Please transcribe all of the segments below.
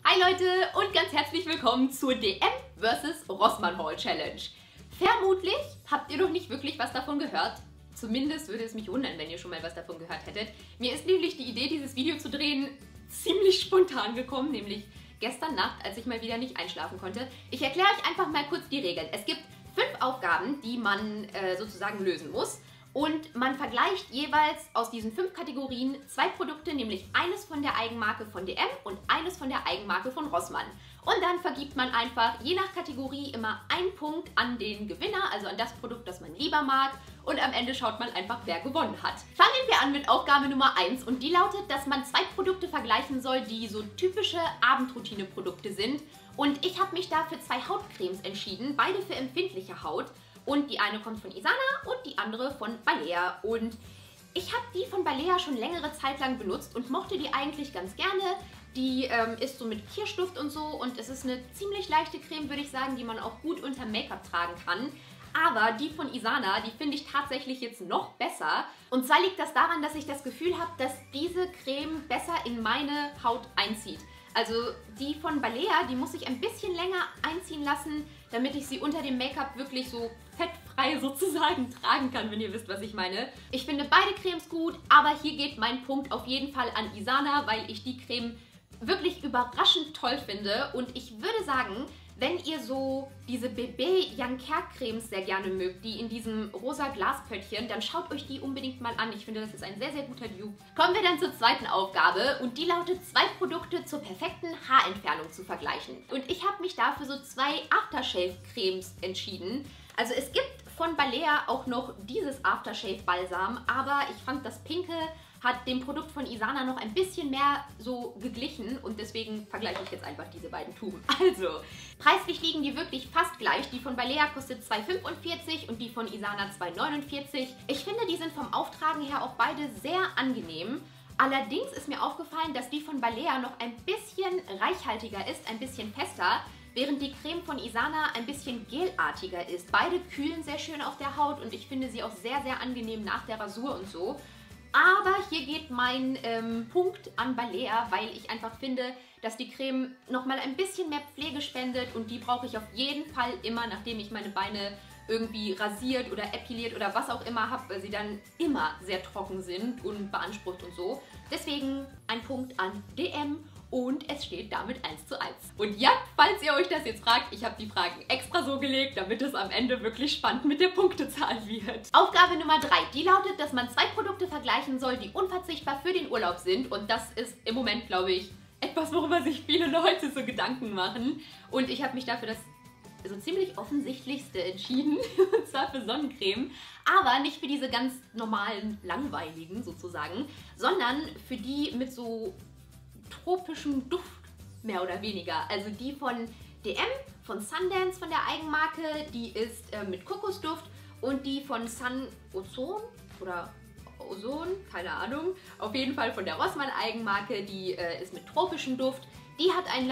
Hi Leute und ganz herzlich willkommen zur DM vs. Rossmann Haul Challenge. Vermutlich habt ihr noch nicht wirklich was davon gehört. Zumindest würde es mich wundern, wenn ihr schon mal was davon gehört hättet. Mir ist nämlich die Idee, dieses Video zu drehen, ziemlich spontan gekommen, nämlich gestern Nacht, als ich mal wieder nicht einschlafen konnte. Ich erkläre euch einfach mal kurz die Regeln. Es gibt 5 Aufgaben, die man sozusagen lösen muss. Und man vergleicht jeweils aus diesen 5 Kategorien 2 Produkte, nämlich eines von der Eigenmarke von DM und eines von der Eigenmarke von Rossmann. Und dann vergibt man einfach je nach Kategorie immer einen Punkt an den Gewinner, also an das Produkt, das man lieber mag. Und am Ende schaut man einfach, wer gewonnen hat. Fangen wir an mit Aufgabe Nummer 1 und die lautet, dass man 2 Produkte vergleichen soll, die so typische Abendroutine-Produkte sind. Und ich habe mich da für 2 Hautcremes entschieden, beide für empfindliche Haut. Und die eine kommt von Isana und die andere von Balea. Und ich habe die von Balea schon längere Zeit lang benutzt und mochte die eigentlich ganz gerne. Die ist so mit Kirschduft und so und es ist eine ziemlich leichte Creme, würde ich sagen, die man auch gut unter Make-up tragen kann. Aber die von Isana, die finde ich tatsächlich jetzt noch besser. Und zwar liegt das daran, dass ich das Gefühl habe, dass diese Creme besser in meine Haut einzieht. Also die von Balea, die muss ich ein bisschen länger einziehen lassen, damit ich sie unter dem Make-up wirklich so fettfrei sozusagen tragen kann, wenn ihr wisst, was ich meine. Ich finde beide Cremes gut, aber hier geht mein Punkt auf jeden Fall an Isana, weil ich die Creme wirklich überraschend toll finde. Und ich würde sagen, wenn ihr so diese Bébé Janker Cremes sehr gerne mögt, die in diesem rosa Glaspöttchen, dann schaut euch die unbedingt mal an. Ich finde, das ist ein sehr, sehr guter Dupe. Kommen wir dann zur zweiten Aufgabe und die lautet, 2 Produkte zur perfekten Haarentfernung zu vergleichen. Und ich habe mich dafür so 2 Aftershave Cremes entschieden. Also es gibt von Balea auch noch dieses Aftershave Balsam, aber ich fand das Pinke hat dem Produkt von Isana noch ein bisschen mehr so geglichen und deswegen vergleiche ich jetzt einfach diese beiden Tuben. Also, preislich liegen die wirklich fast gleich. Die von Balea kostet 2,45 und die von Isana 2,49. Ich finde, die sind vom Auftragen her auch beide sehr angenehm. Allerdings ist mir aufgefallen, dass die von Balea noch ein bisschen reichhaltiger ist, ein bisschen fester, während die Creme von Isana ein bisschen gelartiger ist. Beide kühlen sehr schön auf der Haut und ich finde sie auch sehr, sehr angenehm nach der Rasur und so. Aber hier geht mein Punkt an Balea, weil ich einfach finde, dass die Creme nochmal ein bisschen mehr Pflege spendet und die brauche ich auf jeden Fall immer, nachdem ich meine Beine irgendwie rasiert oder epiliert oder was auch immer habe, weil sie dann immer sehr trocken sind und beansprucht und so. Deswegen ein Punkt an DM. Und es steht damit 1:1. Und ja, falls ihr euch das jetzt fragt, ich habe die Fragen extra so gelegt, damit es am Ende wirklich spannend mit der Punktezahl wird. Aufgabe Nummer 3, die lautet, dass man 2 Produkte vergleichen soll, die unverzichtbar für den Urlaub sind. Und das ist im Moment, glaube ich, etwas, worüber sich viele Leute so Gedanken machen. Und ich habe mich dafür das so ziemlich offensichtlichste entschieden, und zwar für Sonnencreme. Aber nicht für diese ganz normalen, langweiligen sozusagen, sondern für die mit so tropischen Duft, mehr oder weniger. Also die von DM, von Sundance, von der Eigenmarke, die ist mit Kokosduft und die von Sun Ozon oder Ozon, keine Ahnung, auf jeden Fall von der Rossmann Eigenmarke, die ist mit tropischem Duft. Die hat einen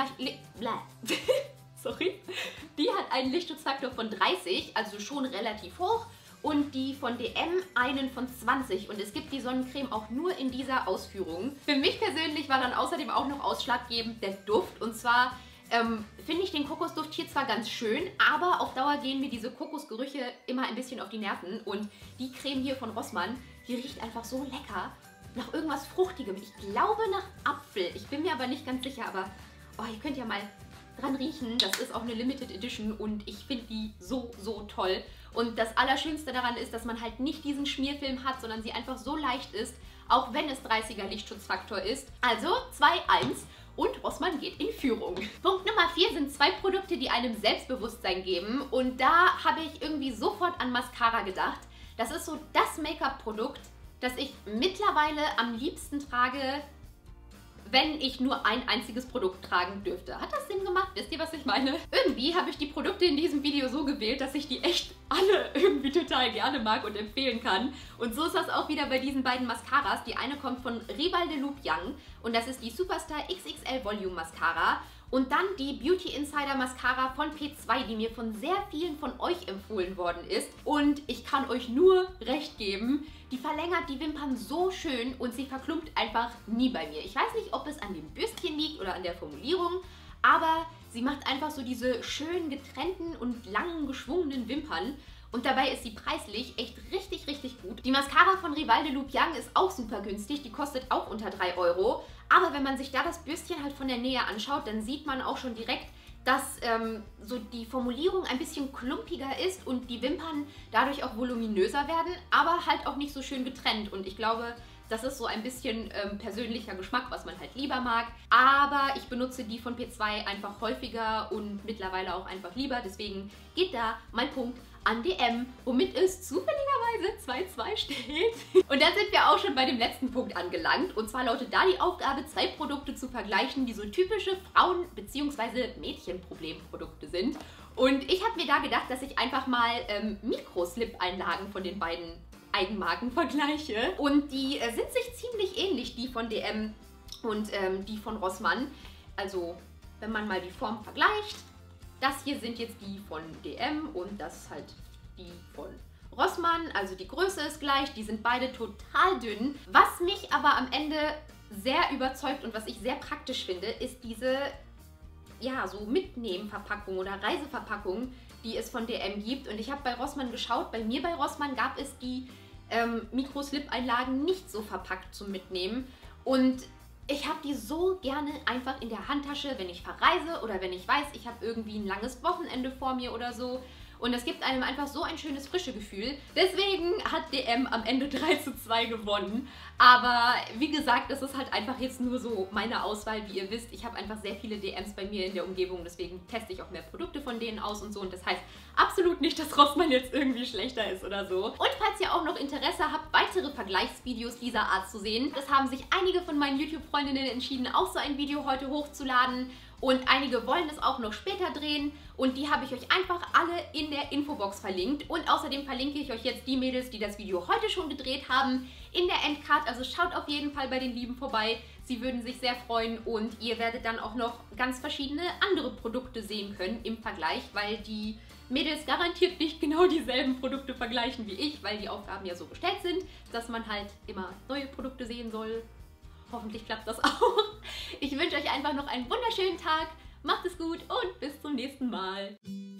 Die hat einen Lichtschutzfaktor von 30, also schon relativ hoch. Und die von DM einen von 20 und es gibt die Sonnencreme auch nur in dieser Ausführung. Für mich persönlich war dann außerdem auch noch ausschlaggebend der Duft und zwar finde ich den Kokosduft hier zwar ganz schön, aber auf Dauer gehen mir diese Kokosgerüche immer ein bisschen auf die Nerven und die Creme hier von Rossmann, die riecht einfach so lecker nach irgendwas Fruchtigem. Ich glaube nach Apfel, ich bin mir aber nicht ganz sicher, aber oh, ihr könnt ja mal dran riechen. Das ist auch eine Limited Edition und ich finde die so, so toll. Und das Allerschönste daran ist, dass man halt nicht diesen Schmierfilm hat, sondern sie einfach so leicht ist, auch wenn es 30er Lichtschutzfaktor ist. Also 2:1 und Rossmann geht in Führung. Punkt Nummer 4 sind 2 Produkte, die einem Selbstbewusstsein geben. Und da habe ich irgendwie sofort an Mascara gedacht. Das ist so das Make-up-Produkt, das ich mittlerweile am liebsten trage, wenn ich nur ein einziges Produkt tragen dürfte. Hat das Sinn gemacht? Wisst ihr, was ich meine? Irgendwie habe ich die Produkte in diesem Video so gewählt, dass ich die echt alle irgendwie total gerne mag und empfehlen kann. Und so ist das auch wieder bei diesen beiden Mascaras. Die eine kommt von Rival de Loop Young und das ist die Superstar XXL Volume Mascara. Und dann die Beauty Insider Mascara von P2, die mir von sehr vielen von euch empfohlen worden ist. Und ich kann euch nur recht geben, die verlängert die Wimpern so schön und sie verklumpt einfach nie bei mir. Ich weiß nicht, ob es an dem Bürstchen liegt oder an der Formulierung, aber sie macht einfach so diese schön getrennten und langen geschwungenen Wimpern. Und dabei ist sie preislich echt richtig, richtig gut. Die Mascara von Rival de Lupiang ist auch super günstig, die kostet auch unter 3 €. Aber wenn man sich da das Bürstchen halt von der Nähe anschaut, dann sieht man auch schon direkt, dass so die Formulierung ein bisschen klumpiger ist und die Wimpern dadurch auch voluminöser werden, aber halt auch nicht so schön getrennt. Und ich glaube, das ist so ein bisschen persönlicher Geschmack, was man halt lieber mag. Aber ich benutze die von P2 einfach häufiger und mittlerweile auch einfach lieber. Deswegen geht da mein Punkt an DM, womit es zufälligerweise 2:2 steht. Und dann sind wir auch schon bei dem letzten Punkt angelangt. Und zwar lautet da die Aufgabe, 2 Produkte zu vergleichen, die so typische Frauen- bzw. Mädchenproblemprodukte sind. Und ich habe mir da gedacht, dass ich einfach mal Mikroslip-Einlagen von den beiden Eigenmarken vergleiche. Und die sind sich ziemlich ähnlich, die von DM und die von Rossmann. Also, wenn man mal die Form vergleicht, das hier sind jetzt die von DM und das ist halt die von Rossmann. Also die Größe ist gleich, die sind beide total dünn. Was mich aber am Ende sehr überzeugt und was ich sehr praktisch finde, ist diese, ja, so Mitnehmen-Verpackung oder Reiseverpackung, die es von DM gibt. Und ich habe bei Rossmann geschaut, bei mir bei Rossmann gab es die Mikroslip-Einlagen nicht so verpackt zum Mitnehmen. Und ich habe die so gerne einfach in der Handtasche, wenn ich verreise oder wenn ich weiß, ich habe irgendwie ein langes Wochenende vor mir oder so. Und es gibt einem einfach so ein schönes frische Gefühl. Deswegen hat DM am Ende 3:2 gewonnen. Aber wie gesagt, das ist halt einfach jetzt nur so meine Auswahl. Wie ihr wisst, ich habe einfach sehr viele DMs bei mir in der Umgebung. Deswegen teste ich auch mehr Produkte von denen aus und so. Und das heißt absolut nicht, dass Rossmann jetzt irgendwie schlechter ist oder so. Und falls ihr auch noch Interesse habt, weitere Vergleichsvideos dieser Art zu sehen, das haben sich einige von meinen YouTube-Freundinnen entschieden, auch so ein Video heute hochzuladen. Und einige wollen es auch noch später drehen und die habe ich euch einfach alle in der Infobox verlinkt. Und außerdem verlinke ich euch jetzt die Mädels, die das Video heute schon gedreht haben, in der Endcard. Also schaut auf jeden Fall bei den Lieben vorbei. Sie würden sich sehr freuen und ihr werdet dann auch noch ganz verschiedene andere Produkte sehen können im Vergleich, weil die Mädels garantiert nicht genau dieselben Produkte vergleichen wie ich, weil die Aufgaben ja so gestellt sind, dass man halt immer neue Produkte sehen soll. Hoffentlich klappt das auch. Ich wünsche euch einfach noch einen wunderschönen Tag. Macht es gut und bis zum nächsten Mal.